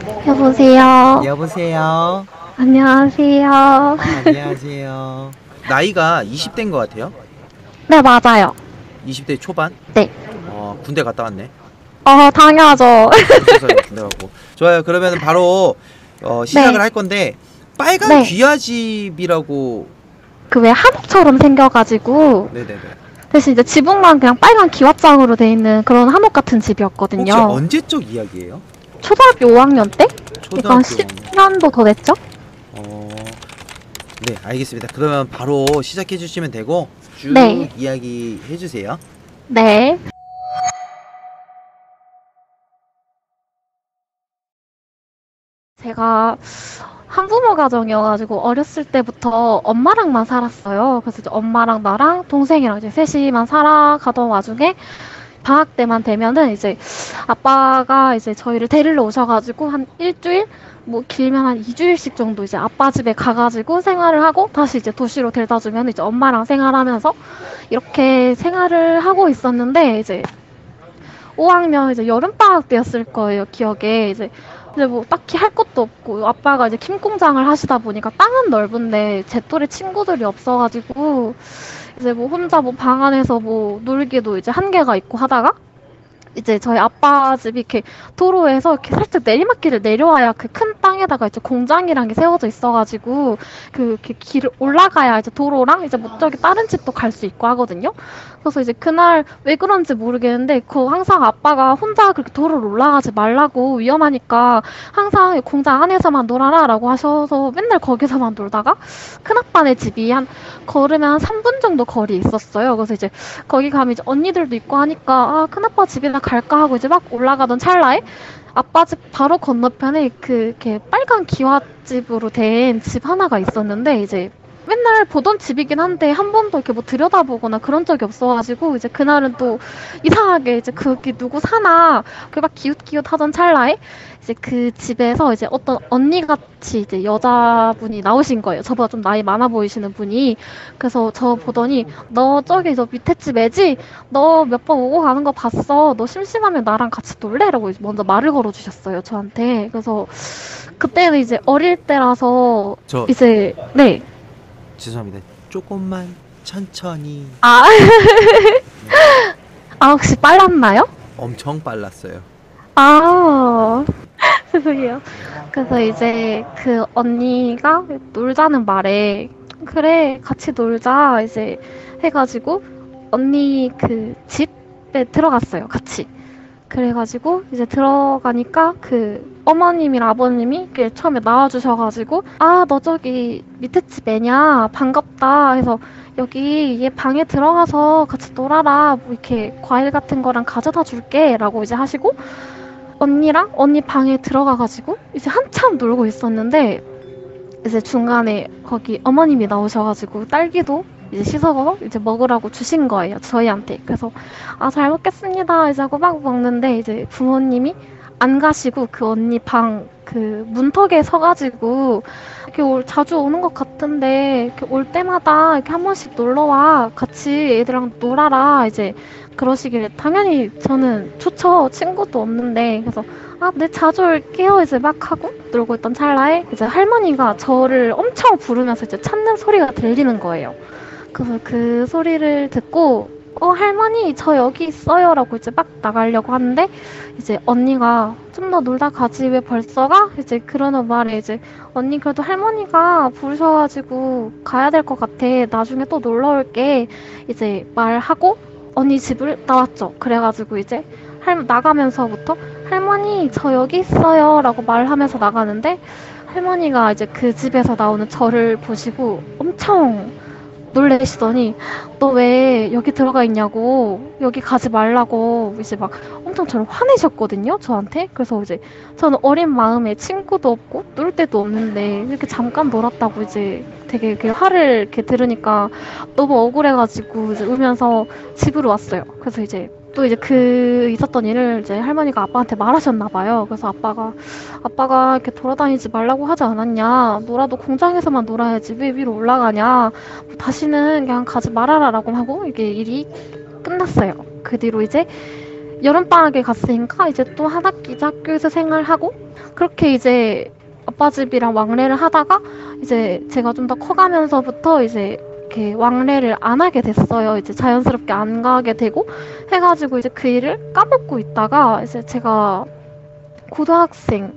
여보세요. 여보세요. 안녕하세요. 안녕하세요. 나이가 20대인 것 같아요. 네, 맞아요. 20대 초반? 네. 군대 갔다 왔네. 당연하죠. 그래서 군대 가고. 좋아요. 그러면 바로 시작을 네. 할 건데 빨간 네. 귀아집이라고. 그 왜 한옥처럼 생겨가지고 네네네. 대신 이제 지붕만 그냥 빨간 기와장으로 돼 있는 그런 한옥 같은 혹시 집이었거든요. 언제적 이야기예요? 초등학교 5학년 때? 그러니까 한 초등학교 10년도 더 됐죠? 어, 네, 알겠습니다. 그러면 바로 시작해 주시면 되고 쭉 네. 이야기 해 주세요. 네. 제가 한부모 가정이어가지고 어렸을 때부터 엄마랑만 살았어요. 그래서 이제 엄마랑 나랑 동생이랑 이제 셋이만 살아가던 와중에 방학 때만 되면은 이제 아빠가 이제 저희를 데리러 오셔가지고 한 일주일, 뭐 길면 한 2주일씩 정도 이제 아빠 집에 가가지고 생활을 하고 다시 이제 도시로 데려다 주면 이제 엄마랑 생활하면서 이렇게 생활을 하고 있었는데 이제 5학년 이제 여름방학 때였을 거예요, 기억에. 이제 뭐 딱히 할 것도 없고 아빠가 이제 킴공장을 하시다 보니까 땅은 넓은데 제 또래 친구들이 없어가지고 이제 뭐 혼자 뭐 방 안에서 뭐 놀기도 이제 한계가 있고 하다가 이제 저희 아빠 집이 이렇게 도로에서 이렇게 살짝 내리막길을 내려와야 그 큰 땅에다가 이제 공장이랑 게 세워져 있어가지고 그 이렇게 길을 올라가야 이제 도로랑 이제 뭐 저기 다른 집도 갈 수 있고 하거든요. 그래서 이제 그날 왜 그런지 모르겠는데 그 항상 아빠가 혼자 그렇게 도로를 올라가지 말라고 위험하니까 항상 공장 안에서만 놀아라라고 하셔서 맨날 거기서만 놀다가 큰아빠네 집이 한 걸으면 한 3분 정도 거리에 있었어요. 그래서 이제 거기 가면 이제 언니들도 있고 하니까 아 큰아빠 집이나 갈까 하고 이제 막 올라가던 찰나에 아빠 집 바로 건너편에 그 이렇게 빨간 기와집으로 된 집 하나가 있었는데 이제 맨날 보던 집이긴 한데 한 번도 이렇게 뭐 들여다보거나 그런 적이 없어가지고 이제 그날은 또 이상하게 이제 거기 누구 사나 그 막 기웃기웃하던 찰나에 이제 그 집에서 이제 어떤 언니 같이 이제 여자분이 나오신 거예요. 저보다 좀 나이 많아 보이시는 분이. 그래서 저 보더니 너 저기 저 밑에 집 애지? 너 몇 번 오고 가는 거 봤어. 너 심심하면 나랑 같이 놀래? 라고 먼저 말을 걸어주셨어요, 저한테. 그래서 그때는 이제 어릴 때라서 저 이제 네. 죄송합니다. 조금만 천천히. 아, 네, 아 혹시 빨랐나요? 엄청 빨랐어요. 아, 죄송해요. 그래서 이제 그 언니가 놀자는 말에 그래 같이 놀자 이제 해가지고 언니 그 집에 들어갔어요 같이. 그래가지고 이제 들어가니까 그 어머님이랑 아버님이 이렇게 처음에 나와주셔가지고 아 너 저기 밑에 집 애냐 반갑다 해서 여기 얘 방에 들어가서 같이 놀아라 뭐 이렇게 과일 같은 거랑 가져다 줄게 라고 이제 하시고 언니랑 언니 방에 들어가가지고 이제 한참 놀고 있었는데 이제 중간에 거기 어머님이 나오셔가지고 딸기도 이제 씻어서 이제 먹으라고 주신 거예요 저희한테. 그래서 아 잘 먹겠습니다 이제 하고 막 먹는데 이제 부모님이 안 가시고 그 언니 방 그 문턱에 서가지고 이렇게 자주 오는 것 같은데 이렇게 올 때마다 이렇게 한 번씩 놀러와 같이 애들이랑 놀아라 이제 그러시길래 당연히 저는 좋죠 친구도 없는데 그래서 아, 네, 자주 올게요. 이제 막 하고 놀고 있던 찰나에 이제 할머니가 저를 엄청 부르면서 이제 찾는 소리가 들리는 거예요. 그래서 그 소리를 듣고 할머니 저 여기 있어요 라고 이제 막 나가려고 하는데 이제 언니가 좀 더 놀다 가지 왜 벌써 가? 이제 그러는 말에 이제 언니 그래도 할머니가 부르셔가지고 가야 될 것 같아 나중에 또 놀러 올게 이제 말하고 언니 집을 나왔죠. 그래가지고 이제 나가면서부터 할머니 저 여기 있어요 라고 말하면서 나가는데 할머니가 이제 그 집에서 나오는 저를 보시고 엄청 놀래시더니 너 왜 여기 들어가 있냐고 여기 가지 말라고 이제 막 엄청 저를 화내셨거든요 저한테. 그래서 이제 저는 어린 마음에 친구도 없고 놀 데도 없는데 이렇게 잠깐 놀았다고 이제 되게 이렇게 화를 이렇게 들으니까 너무 억울해가지고 이제 울면서 집으로 왔어요. 그래서 이제 또 이제 그 있었던 일을 이제 할머니가 아빠한테 말하셨나 봐요. 그래서 아빠가 이렇게 돌아다니지 말라고 하지 않았냐. 놀아도 공장에서만 놀아야지 왜 위로 올라가냐. 뭐 다시는 그냥 가지 말아라라고 하고 이게 일이 끝났어요. 그 뒤로 이제 여름방학에 갔으니까 이제 또 한 학기 이제 학교에서 생활하고 그렇게 이제 아빠 집이랑 왕래를 하다가 이제 제가 좀 더 커가면서부터 이제 이렇게 왕래를 안 하게 됐어요. 이제 자연스럽게 안 가게 되고 해가지고 이제 그 일을 까먹고 있다가 이제 제가 고등학생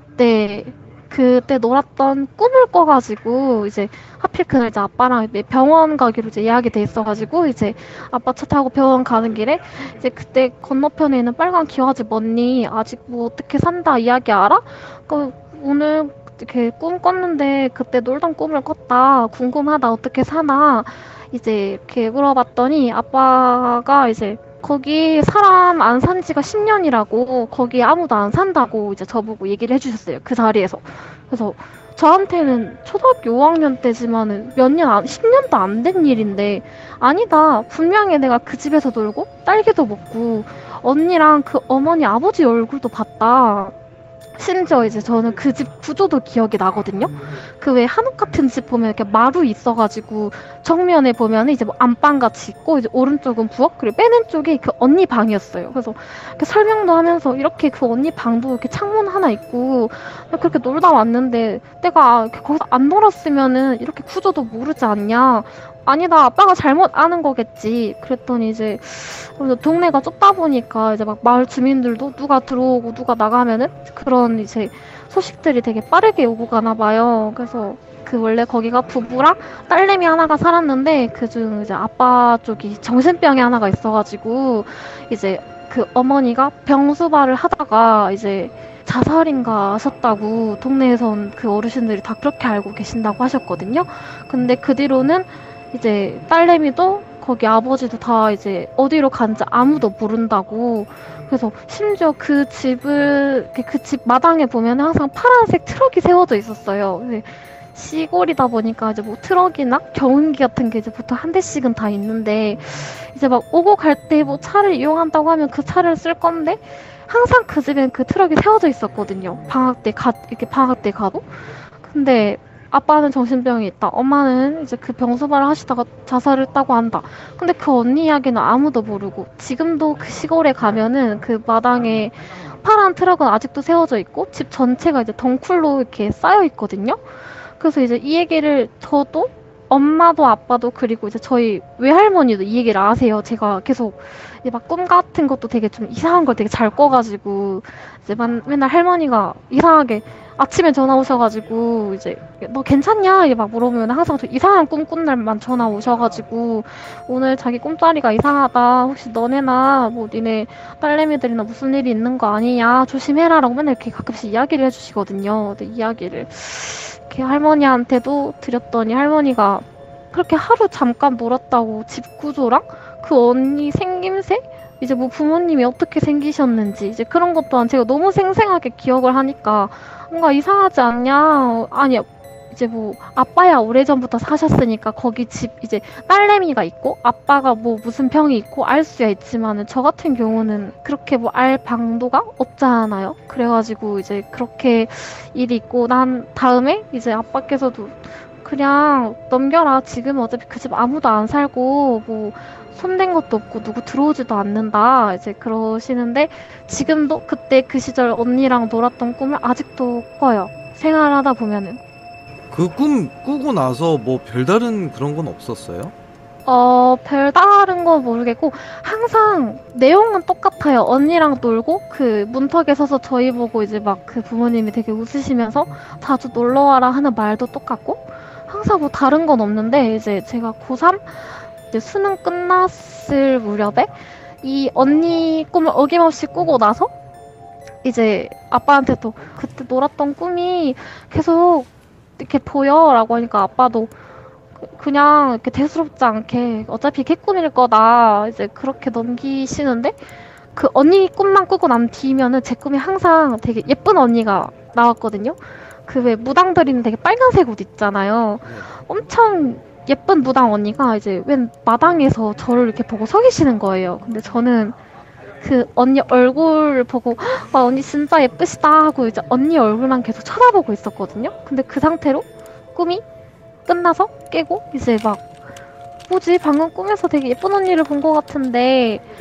때 그때 놀았던 꿈을 꿔가지고 이제 하필 그날 이제 아빠랑 이제 병원 가기로 이제 예약이 돼 있어가지고 이제 아빠 차 타고 병원 가는 길에 이제 그때 건너편에 있는 빨간 기와집 언니 아직 뭐 어떻게 산다 이야기 알아? 그 오늘 이렇게 꿈 꿨는데 그때 놀던 꿈을 꿨다 궁금하다 어떻게 사나 이제 이렇게 물어봤더니 아빠가 이제 거기 사람 안 산 지가 10년이라고 거기 아무도 안 산다고 이제 저보고 얘기를 해주셨어요. 그 자리에서. 그래서 저한테는 초등학교 5학년 때지만은 몇 년 안, 10년도 안 된 일인데 아니다. 분명히 내가 그 집에서 놀고 딸기도 먹고 언니랑 그 어머니 아버지 얼굴도 봤다. 심지어 이제 저는 그 집 구조도 기억이 나거든요. 그 왜 한옥 같은 집 보면 이렇게 마루 있어가지고 정면에 보면 이제 뭐 안방 같이 있고 이제 오른쪽은 부엌 그리고 빼는 쪽이 그 언니 방이었어요. 그래서 이렇게 설명도 하면서 이렇게 그 언니 방도 이렇게 창문 하나 있고 그렇게 놀다 왔는데 내가 거기서 안 놀았으면은 이렇게 구조도 모르지 않냐. 아니다, 아빠가 잘못 아는 거겠지. 그랬더니 이제 그래서 동네가 좁다 보니까 이제 막 마을 주민들도 누가 들어오고 누가 나가면은 그런 이제 소식들이 되게 빠르게 오고 가나 봐요. 그래서 그 원래 거기가 부부랑 딸내미 하나가 살았는데 그중 이제 아빠 쪽이 정신병이 하나가 있어가지고 이제 그 어머니가 병수발을 하다가 이제 자살인가 하셨다고 동네에선 그 어르신들이 다 그렇게 알고 계신다고 하셨거든요. 근데 그 뒤로는 이제 딸내미도 거기 아버지도 다 이제 어디로 간지 아무도 모른다고. 그래서 심지어 그 집을 그 집 마당에 보면 항상 파란색 트럭이 세워져 있었어요. 근데 시골이다 보니까 이제 뭐 트럭이나 경운기 같은 게 이제 보통 한 대씩은 다 있는데 이제 막 오고 갈 때 뭐 차를 이용한다고 하면 그 차를 쓸 건데 항상 그 집엔 그 트럭이 세워져 있었거든요. 이렇게 방학 때 가도. 근데 아빠는 정신병이 있다. 엄마는 이제 그 병소발을 하시다가 자살을 했다고 한다. 근데 그 언니 이야기는 아무도 모르고 지금도 그 시골에 가면은 그 마당에 파란 트럭은 아직도 세워져 있고 집 전체가 이제 덩쿨로 이렇게 쌓여 있거든요. 그래서 이제 이 얘기를 저도 엄마도 아빠도 그리고 이제 저희 외할머니도 이 얘기를 아세요. 제가 계속 이제 막 꿈 같은 것도 되게 좀 이상한 걸 되게 잘 꿔가지고 이제 맨날 할머니가 이상하게 아침에 전화 오셔가지고 이제 너 괜찮냐? 이렇게 막 물어보면 항상 저 이상한 꿈 꾼 날만 전화 오셔가지고 오늘 자기 꿈자리가 이상하다. 혹시 너네나 뭐 니네 딸내미들이나 무슨 일이 있는 거 아니냐? 조심해라라고 맨날 이렇게 가끔씩 이야기를 해주시거든요. 근데 이야기를 이렇게 할머니한테도 드렸더니 할머니가 그렇게 하루 잠깐 놀았다고 집 구조랑 그 언니 생김새? 이제 뭐 부모님이 어떻게 생기셨는지 이제 그런 것 또한 제가 너무 생생하게 기억을 하니까 뭔가 이상하지 않냐? 아니 이제 뭐 아빠야 오래전부터 사셨으니까 거기 집 이제 딸내미가 있고 아빠가 뭐 무슨 병이 있고 알 수야 있지만은 저 같은 경우는 그렇게 뭐 알 방도가 없잖아요. 그래가지고 이제 그렇게 일이 있고 난 다음에 이제 아빠께서도 그냥 넘겨라. 지금 어차피 그 집 아무도 안 살고 뭐 손댄 것도 없고 누구 들어오지도 않는다. 이제 그러시는데 지금도 그때 그 시절 언니랑 놀았던 꿈을 아직도 꿔요. 생활하다 보면은. 그 꿈 꾸고 나서 뭐 별다른 그런 건 없었어요? 별다른 건 모르겠고 항상 내용은 똑같아요. 언니랑 놀고 그 문턱에 서서 저희 보고 이제 막 그 부모님이 되게 웃으시면서 자주 놀러 와라 하는 말도 똑같고 항상 뭐 다른 건 없는데 이제 제가 고3 이제 수능 끝났을 무렵에 이 언니 꿈을 어김없이 꾸고 나서 이제 아빠한테 또 그때 놀았던 꿈이 계속 이렇게 보여라고 하니까 아빠도 그냥 이렇게 대수롭지 않게 어차피 개꿈일 거다 이제 그렇게 넘기시는데 그 언니 꿈만 꾸고 난 뒤면은 제 꿈이 항상 되게 예쁜 언니가 나왔거든요. 그 왜 무당 들이는 되게 빨간색 옷 있잖아요. 엄청 예쁜 무당 언니가 이제 웬 마당에서 저를 이렇게 보고 서 계시는 거예요. 근데 저는 그 언니 얼굴 보고 와 언니 진짜 예쁘시다 하고 이제 언니 얼굴만 계속 쳐다보고 있었거든요. 근데 그 상태로 꿈이 끝나서 깨고 이제 막 뭐지 방금 꿈에서 되게 예쁜 언니를 본 것 같은데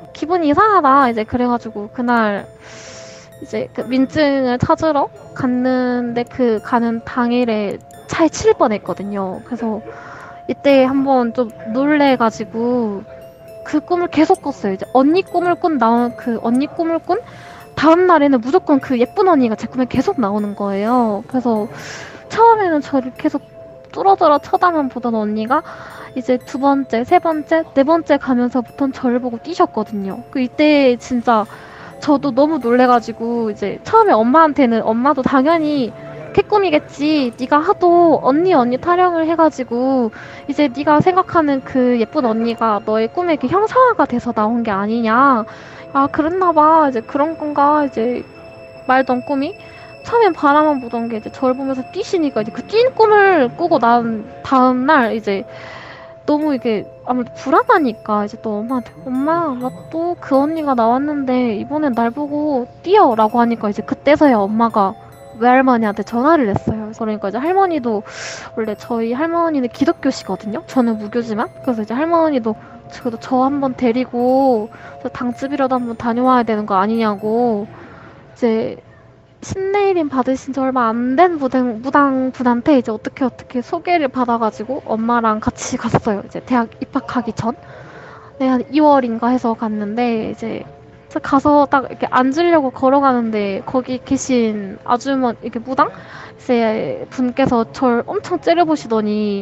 기분이 이상하다. 이제 그래가지고 그날 이제 그 민증을 찾으러 갔는데 그 가는 당일에 차에 칠 뻔했거든요. 그래서 이때 한번 좀 놀래가지고 그 꿈을 계속 꿨어요. 이제 언니 꿈을 꾼 나온 그 언니 꿈을 꾼 다음 날에는 무조건 그 예쁜 언니가 제 꿈에 계속 나오는 거예요. 그래서 처음에는 저를 계속 뚫어져라 쳐다만 보던 언니가 이제 두 번째, 세 번째, 네 번째 가면서부터는 저를 보고 뛰셨거든요. 그 이때 진짜 저도 너무 놀래가지고 이제 처음에 엄마한테는 엄마도 당연히 개꿈이겠지. 네가 하도 언니 타령을 해가지고 이제 네가 생각하는 그 예쁜 언니가 너의 꿈에 이렇게 형상화가 돼서 나온 게 아니냐. 아 그랬나 봐. 이제 그런 건가 이제 말던 꿈이 처음엔 바라만 보던 게 이제 저를 보면서 뛰시니까 이제 그 뛴 꿈을 꾸고 난 다음 날 이제 너무 이게 아무래도 불안하니까 이제 또 엄마한테 엄마 나 또 그 언니가 나왔는데 이번엔 날 보고 뛰어라고 하니까 이제 그때서야 엄마가 외할머니한테 전화를 했어요. 그러니까 이제 할머니도 원래 저희 할머니는 기독교시거든요. 저는 무교지만 그래서 이제 할머니도 그래도 저 한번 데리고 저 당집이라도 한번 다녀와야 되는 거 아니냐고 이제 신내일인 받으신 지 얼마 안 된 무당분한테 이제 어떻게 소개를 받아가지고 엄마랑 같이 갔어요. 이제 대학 입학하기 전. 네, 한 2월인가 해서 갔는데 이제 가서 딱 이렇게 앉으려고 걸어가는데 거기 계신 아주머니 이렇게 무당 이제 분께서 절 엄청 째려보시더니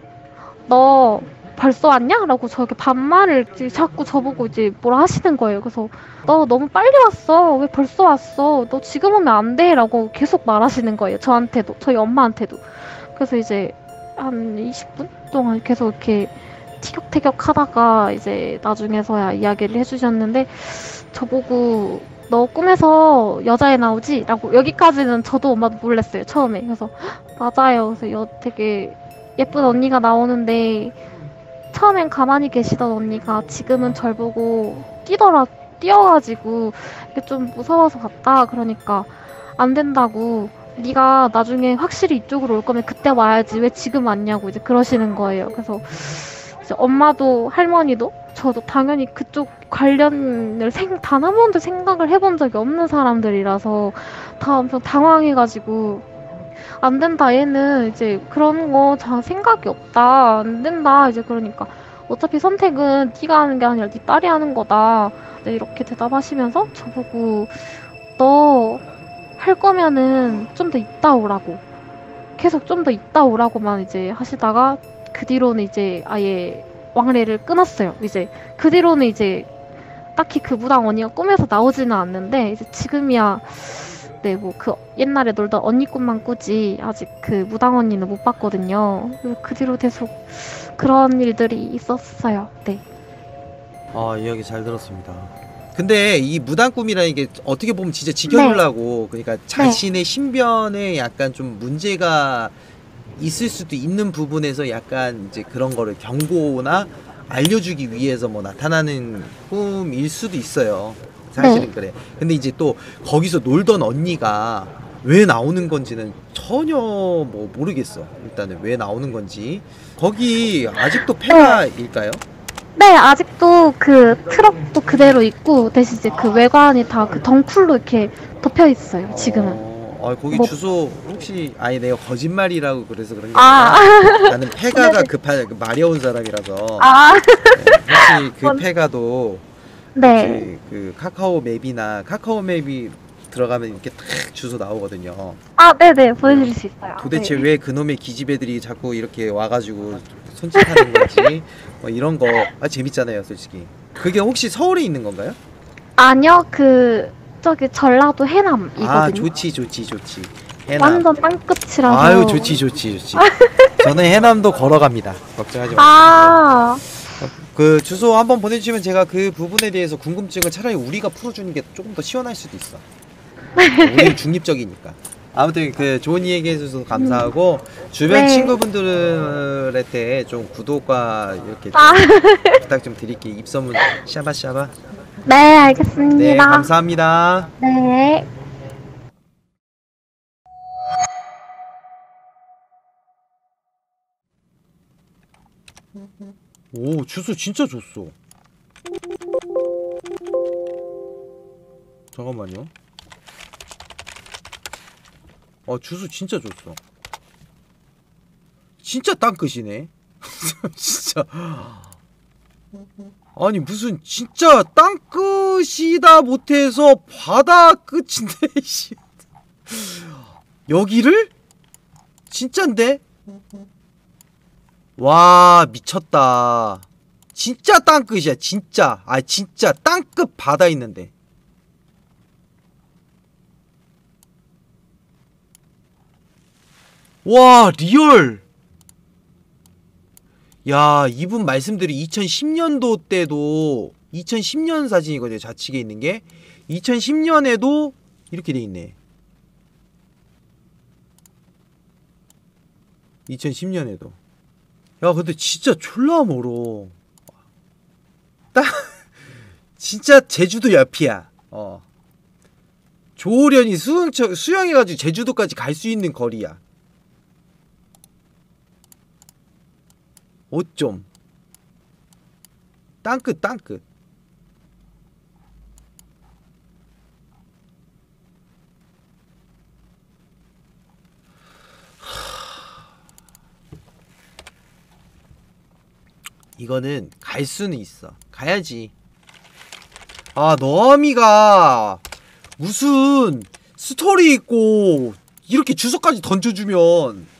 너 벌써 왔냐? 라고 저렇게 반말을 이제 자꾸 저보고 이제 뭐라 하시는 거예요. 그래서 너 너무 빨리 왔어. 왜 벌써 왔어? 너 지금 오면 안 돼. 라고 계속 말하시는 거예요. 저한테도, 저희 엄마한테도. 그래서 이제 한 20분 동안 계속 이렇게 티격태격 하다가 이제 나중에서야 이야기를 해주셨는데 저보고 너 꿈에서 여자애 나오지? 라고 여기까지는 저도 엄마도 몰랐어요. 처음에. 그래서 맞아요. 그래서 되게 예쁜 언니가 나오는데 처음엔 가만히 계시던 언니가 지금은 절 보고 뛰어가지고 이게 좀 무서워서 갔다. 그러니까 안 된다고. 네가 나중에 확실히 이쪽으로 올 거면 그때 와야지. 왜 지금 왔냐고 이제 그러시는 거예요. 그래서 이제 엄마도 할머니도 저도 당연히 그쪽 관련을 단 한 번도 생각을 해본 적이 없는 사람들이라서 다 엄청 당황해가지고 안 된다 얘는 이제 그런 거 잘 생각이 없다 안 된다 이제 그러니까 어차피 선택은 네가 하는 게 아니라 네 딸이 하는 거다 네, 이렇게 대답하시면서 저보고 너 할 거면은 좀 더 있다 오라고 계속 좀 더 있다 오라고만 이제 하시다가 그 뒤로는 이제 아예 왕래를 끊었어요. 이제 그 뒤로는 이제 딱히 그 무당 언니가 꿈에서 나오지는 않는데 이제 지금이야 네, 뭐, 옛날에 놀던 언니 꿈만 꾸지, 아직 그 무당 언니는 못 봤거든요. 그래서 그 뒤로 계속 그런 일들이 있었어요. 네. 아, 이야기 잘 들었습니다. 근데 이 무당 꿈이라는 게 어떻게 보면 진짜 지켜주려고, 그러니까 자신의 신변에 약간 좀 문제가 있을 수도 있는 부분에서 약간 이제 그런 거를 경고나 알려주기 위해서 뭐 나타나는 꿈일 수도 있어요. 사실은 그래. 근데 이제 또 거기서 놀던 언니가 왜 나오는 건지는 전혀 뭐 모르겠어. 일단은 왜 나오는 건지. 거기 아직도 폐가일까요? 네, 아직도 그 트럭도 그대로 있고 대신 이제 그 외관이 다 그 덩쿨로 이렇게 덮여 있어요. 지금은. 거기 뭐- 주소 혹시 아예 내가 거짓말이라고 그래서 그런 게 아. 아니라 나는 폐가가 급한 그 마려운 사람이라서 아, 혹시 그 뭔- 폐가도 네. 혹시 그 카카오 맵이나 카카오 맵이 들어가면 이렇게 탁 주소 나오거든요. 아, 네네. 보여드릴 수 있어요. 도대체 네. 왜 그놈의 기집애들이 자꾸 이렇게 와가지고 손짓하는 건지 뭐 이런 거 재밌잖아요, 솔직히. 그게 혹시 서울에 있는 건가요? 아니요, 저기 전라도 해남이거든요. 아, 좋지. 해남. 완전 땅끝이라서. 아유, 좋지. 저는 해남도 걸어갑니다. 걱정하지 마세요. 아, 그 주소 한번 보내주시면 제가 그 부분에 대해서 궁금증을 차라리 우리가 풀어주는 게 조금 더 시원할 수도 있어. 우리는 중립적이니까. 아무튼 그 좋은 이야기 해주셔서 감사하고 주변 네. 친구분들한테 좀 구독과 이렇게 좀 아. 부탁 좀 드릴게요. 입소문 샤바샤바. 네, 네, 알겠습니다. 감사합니다. 네. 오, 주소 진짜 줬어. 잠깐만요. 주소 진짜 줬어. 진짜 땅끝이네. 진짜. 아니 무슨 진짜 땅끝이다 못해서 바다 끝인데 씨. 여기를? 진짠데? 와 미쳤다. 진짜 땅끝이야 진짜. 아 진짜 땅끝 바다 있는데. 와 리얼. 야 이분 말씀들이 2010년도 때도 2010년 사진이거든요. 좌측에 있는게 2010년에도 이렇게 돼있네. 2010년에도. 야 근데 진짜 졸라 멀어. 딱 진짜 제주도 옆이야. 조련이 수영해가지고 제주도까지 갈 수 있는 거리야. 어쩜 땅끝 땅끝. 이거는 갈 수는 있어. 가야지. 아 너미가 무슨 스토리 있고 이렇게 주소까지 던져주면